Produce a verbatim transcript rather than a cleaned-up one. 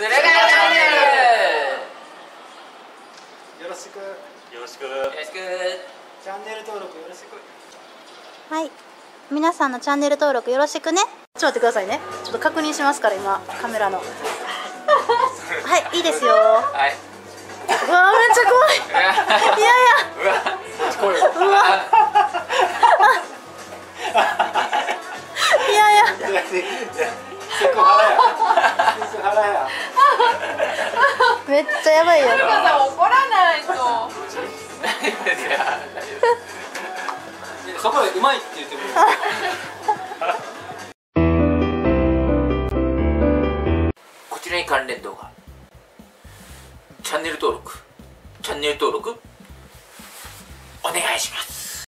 駿河チャンネル。 よろしく。 よろしく。よろしく。 チャンネル登録よろしく。 はい、皆さんのチャンネル登録よろしくね。ちょっと待ってくださいね。ちょっと確認しますから今カメラの。はい、いいですよ。 はい。 うわー、めっちゃ怖い。いやいや。 うわ。怖い。うわ。 いやいや。 セクハラや。セクハラや。 めっちゃやばいよ。 怒らないと。 そこでうまいって言ってくれる。